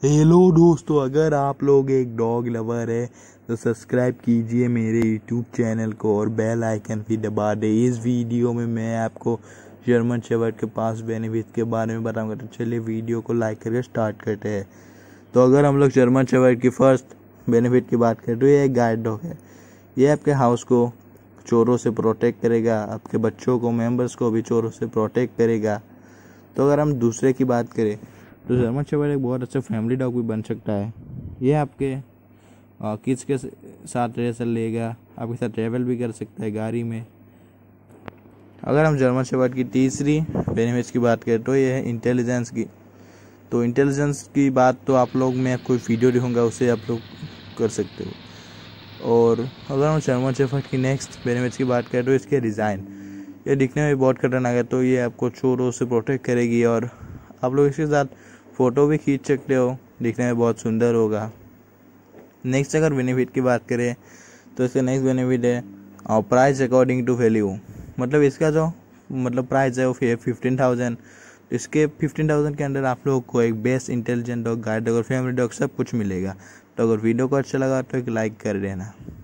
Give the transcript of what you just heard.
Hello दोस्तों, अगर आप लोग एक डॉग लवर है तो सब्सक्राइब कीजिए मेरे यूट्यूब चैनल को और बेल आइकन भी दबा दे। इस वीडियो में मैं आपको जर्मन शेफर्ड के पास बेनिफिट के बारे में बताऊंगा। तो चलिए वीडियो को लाइक करके स्टार्ट करते हैं। तो अगर हम लोग जर्मन शेफर्ड की फर्स्ट बेनिफिट की बात करें तो ये एक गाइड डॉग है। ये आपके हाउस को चोरों से प्रोटेक्ट करेगा, आपके बच्चों को, मेंबर्स को भी चोरों से प्रोटेक्ट करेगा। तो अगर हम दूसरे की बात करें तो जर्मन शेफर्ड एक बहुत अच्छा फैमिली डॉग भी बन सकता है। ये आपके किड्स के साथ रह लेगा, आपके साथ ट्रैवल भी कर सकता है गाड़ी में। अगर हम जर्मन शेफर्ड की तीसरी बेनिफिट्स की बात करें तो ये है इंटेलिजेंस की। तो इंटेलिजेंस की बात तो आप लोग, मैं कोई वीडियो दिखाऊंगा उससे आप लोग कर सकते हो। और अगर हम जर्मन शेफर्ड की नेक्स्ट बेनिफिट्स की बात करें तो इसके डिज़ाइन, ये दिखने में बहुत खतरनाक है। तो ये आपको चोरों से प्रोटेक्ट करेगी और आप लोग इसके साथ फ़ोटो भी खींच सकते हो, दिखने में बहुत सुंदर होगा। नेक्स्ट अगर बेनिफिट की बात करें तो इसका नेक्स्ट बेनिफिट है प्राइस अकॉर्डिंग टू वैल्यू। मतलब इसका जो प्राइस है वो 15,000। इसके 15,000 के अंदर आप लोगों को एक best intelligent dog, guide dog और फैमिली डॉग सब कुछ मिलेगा। तो अगर वीडियो को अच्छा लगा तो एक लाइक कर देना।